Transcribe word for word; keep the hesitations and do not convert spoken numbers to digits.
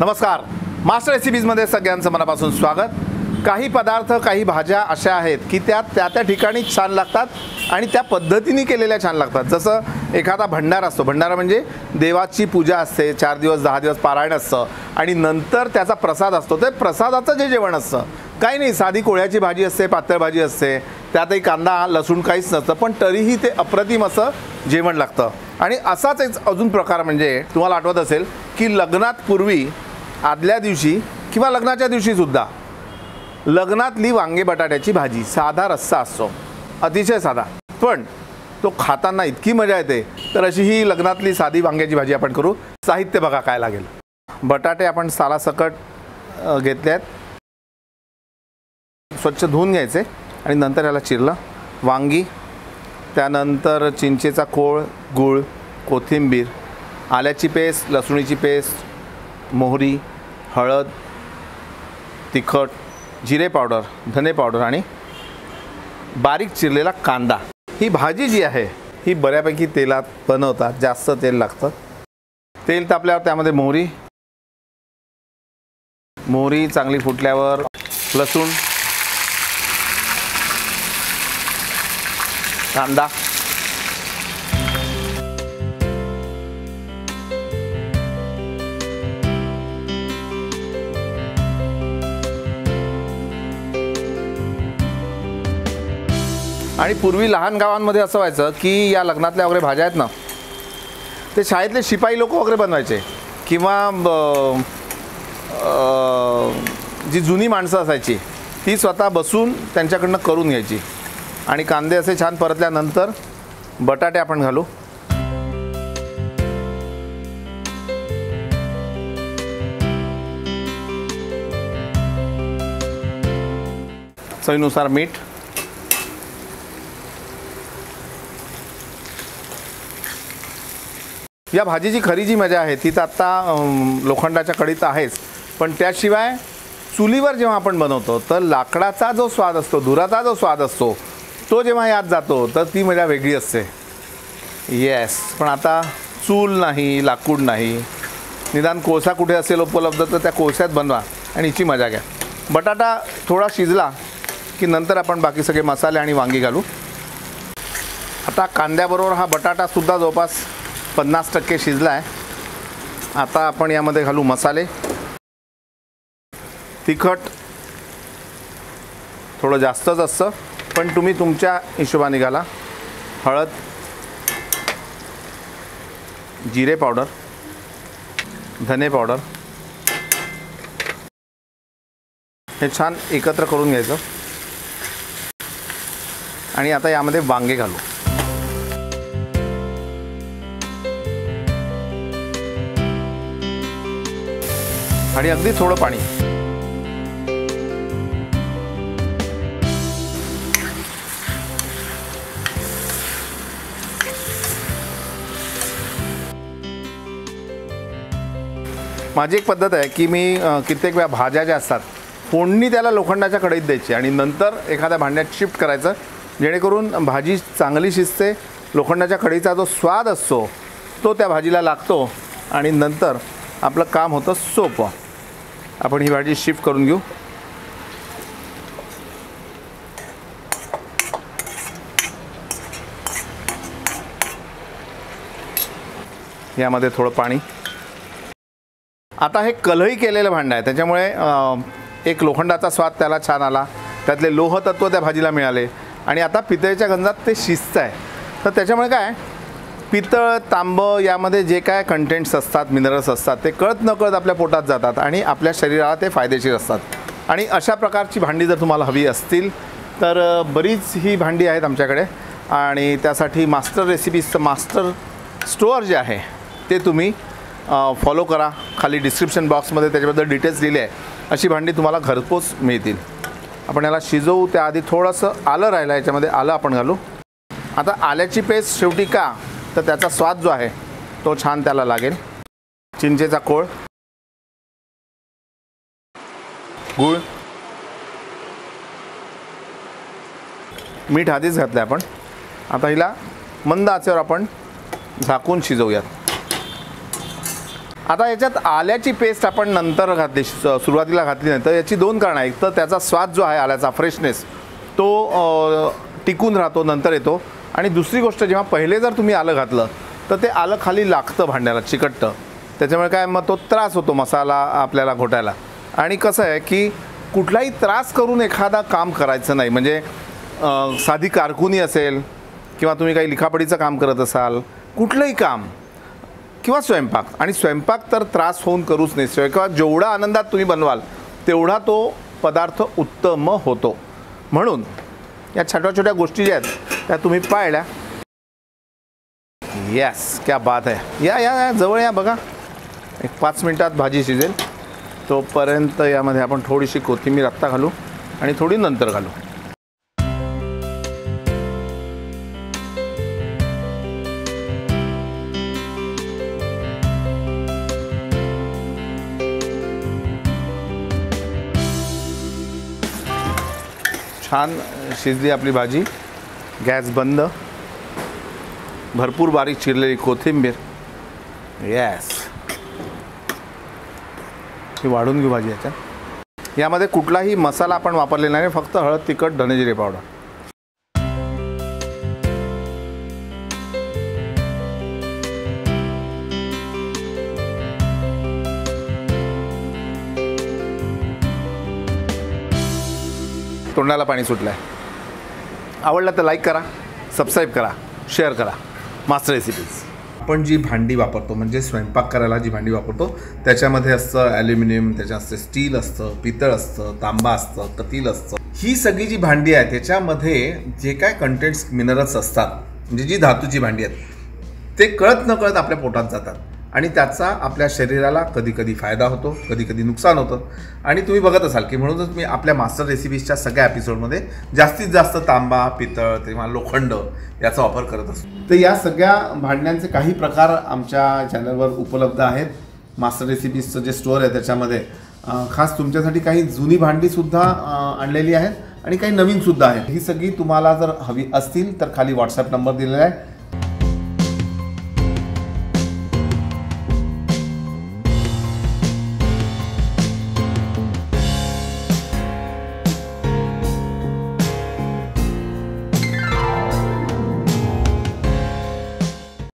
नमस्कार, मास्टर रेसिपीजमध्ये सगळ्यांचं मनापासून स्वागत। काही पदार्थ काही भाज्या अशा आहेत की त्या त्या त्या ठिकाणी छान लागतात आणि त्या पद्धतीने केलेल्या छान लागतात। जसं एखादा भंडारा असतो, भंडारा म्हणजे देवाची पूजा असते, चार दिवस दहा दिवस पारायण असतं आणि नंतर त्याचा प्रसाद असतो। ते प्रसादाचं जे जेवण असतं काही नाही, साधी कोळ्याची भाजी असते, पातळ भाजी असते, त्यातही कांदा लसूण काहीच नसतं, पण तरीही ते अप्रतिम असं जेवण लागतं। आणि असाच एक अजून प्रकार म्हणजे तुम्हाला आठवत असेल की लग्नात पूर्वी आदल्या दिवशी किंवा लग्नाच्या दिवशी सुद्धा लग्नातली वांगे बटाट्याची भाजी, साधा रस्सा असतो, अतिशय साधा, पण तो खाताना इतकी मजा येते। तर अशी ही लग्नातली साधी वांग्याची भाजी आपण करू। साहित्य बघा काय लागेल। बटाटे आपण सालासकट घेतले आहेत, स्वच्छ धुवून घ्यायचे आणि नंतर याला चिरलं। वांगी, त्यानंतर चिंचेचा कोळ, गूळ, कोथिंबीर, आल्याची पेस्ट, लसूणीची पेस्ट, मोहरी, हळद, तिखट, जिरे पावडर, धने पावडर आणि बारीक चिरलेला कांदा। ही भाजी जी आहे ही बऱ्यापैकी तेलात बनवतात, जास्त तेल लागतं। तेल तापल्यावर त्यामध्ये मोहरी मोहरी चांगली फुटल्यावर लसूण, कांदा, आणि पूर्वी लहान गावांमध्ये असं व्हायचं की या लग्नातल्या वगैरे भाज्या आहेत ना, ते शाळेतले शिपाई लोक वगैरे बनवायचे किंवा जी जुनी माणसं असायची ती स्वतः बसून त्यांच्याकडनं करून घ्यायची। आणि कांदे असे छान परतल्यानंतर बटाटे आपण घालू। चवीनुसार मीठ, या भाजीची खरी जी मजा आहे ती तर आत्ता लोखंडाच्या कढईत आहेच, पण त्याशिवाय चुलीवर जेव्हा आपण बनवतो तर लाकडाचा जो स्वाद असतो, धुराचा जो स्वाद असतो, तो जेव्हा यात जातो तर ती मजा वेगळी असते। येस, पण आता चूल नाही, लाकूड नाही, निदान कोळसा कुठे असेल उपलब्ध तर त्या कोळशात बनवा आणि हिची मजा घ्या। बटाटा थोडा शिजला की नंतर आपण बाकी सगळे मसाले आणि वांगी घालू। आता कांद्याबरोबर हा बटाटासुद्धा जवळपास पन्नास टक्के शिजला आहे। आता आपण यामध्ये घालू मसाले। तिखट थोडं जास्तच असतं, पण तुम्ही तुमच्या हिशोबाने घाला। हळद, जिरे पावडर, धने पावडर, हे छान एकत्र करून घ्यायचं आणि आता यामध्ये वांगे घालू। आणि अगदी थोडं पाणी। माझी एक पद्धत आहे की मी कित्येक वेळा भाज्या ज्या असतात फोडणी त्याला लोखंडाच्या कढईत द्यायची आणि नंतर एखाद्या भांड्यात शिफ्ट करायचं, जेणेकरून भाजी चांगली शिजते। लोखंडाच्या कढईचा जो स्वाद असतो तो त्या भाजीला लागतो आणि नंतर आपलं काम होतं सोपं। आपण ही भाजी शिफ्ट करून घेऊ। यामध्ये थोडं पाणी। आता हे कलही केलेलं भांडं आहे, त्याच्यामुळे एक लोखंडाचा स्वाद त्याला छान आला, त्यातले लोह तत्व त्या भाजीला मिळाले आणि आता पितळेच्या गंजात ते शिजत आहे। तर त्याच्यामुळे काय, पितळ, तांबं यामध्ये जे काय कंटेंट्स असतात, मिनरल्स असतात, ते कळत नकळत आपल्या पोटात जातात आणि आपल्या शरीराला ते फायदेशीर असतात। आणि अशा प्रकारची भांडी जर तुम्हाला हवी असतील तर बरीच ही भांडी आहेत आमच्याकडे आणि त्यासाठी मास्टर रेसिपीजचं मास्टर स्टोअर जे आहे ते तुम्ही फॉलो करा। खाली डिस्क्रिप्शन बॉक्समध्ये त्याच्याबद्दल डिटेल्स दिले आहे। अशी भांडी तुम्हाला घरपोच मिळतील। आपण याला शिजवू त्याआधी थोडंसं आलं राहिलं, याच्यामध्ये आलं आपण घालू। आता आल्याची पेस्ट शेवटी का, तर त्याचा स्वाद जो आहे तो छान त्याला लागेल। चिंचेचा कोळ, गूळ, मीठ आधीच घातलं आपण। आता हिला मंद आचेवर आपण झाकून शिजवूयात। आता याच्यात आल्याची पेस्ट आपण नंतर घातली, सुरुवातीला घातली नाही तर याची दोन कारणं. एक तर त्याचा स्वाद जो आहे आल्याचा फ्रेशनेस तो टिकून राहतो, नंतर येतो. आणि दुसरी गोष्ट जेव्हा पहिले जर तुम्ही आलं घातलं तर ते आलं खाली लागतं भांड्याला, चिकटतं. त्याच्यामुळे काय मग तो त्रास होतो मसाला आपल्याला घोटायला. आणि कसं आहे की कुठलाही त्रास करून एखादा काम करायचं नाही. म्हणजे साधी कारकुनी असेल किंवा तुम्ही काही लिखापडीचं काम करत असाल, कुठलंही काम किंवा स्वयंपाक, आणि स्वयंपाक तर त्रास होऊन करूच नाही. स्वयंपाक जेवढा आनंदात तुम्ही बनवाल तेवढा तो पदार्थ उत्तम होतो. म्हणून या छोट्या छोट्या गोष्टी ज्या आहेत त्या तुम्ही पाळल्या. यस, क्या बात आहे. या या या जवळ या, बघा एक पाच मिनटात भाजी शिजेल. तोपर्यंत यामध्ये आपण थोडीशी कोथिंबीर आत्ता घालू आणि थोडी नंतर घालू. छान शिजली आपली भाजी. गॅस बंद. भरपूर बारीक चिरलेली कोथिंबीर. यस, ही वाढून घेऊ भाजी. याच्यात यामध्ये कुठलाही मसाला आपण वापरलेला नाही, फक्त हळद, तिखट, धनेजिरे पावडर. तोंडाला पाणी सुटलं आहे. आवडलं तर लाईक करा, सबस्क्राईब करा, शेअर करा. Master recipes. आपण जी भांडी वापरतो म्हणजे स्वयंपाक करायला जी भांडी वापरतो त्याच्यामध्ये असतं ॲल्युमिनियम, त्याच्या असते स्टील असतं, पितळ असतं, तांबा असतं, कतील असतं. ही सगळी जी भांडी आहे त्याच्यामध्ये जे काय कंटेंट्स मिनरल्स असतात, म्हणजे जी धातूची भांडी आहेत ते कळत न कळत आपल्या पोटात जातात आणि त्याचा आपल्या शरीराला कधी कधी फायदा होतो, कधी कधी नुकसान होतं. आणि तुम्ही बघत असाल की म्हणूनच मी आपल्या मास्टर रेसिपीजच्या सगळ्या एपिसोडमध्ये जास्तीत जास्त तांबा, पितळ किंवा लोखंड याचा वापर करत असतो. तर या सगळ्या भांड्यांचे काही प्रकार आमच्या चॅनलवर उपलब्ध आहेत. मास्टर रेसिपीजचं जे स्टोअर आहे त्याच्यामध्ये खास तुमच्यासाठी काही जुनी भांडीसुद्धा आणलेली आहेत आणि काही नवीनसुद्धा आहेत. ही सगळी तुम्हाला जर हवी असतील तर खाली व्हॉट्सॲप नंबर दिलेला आहे,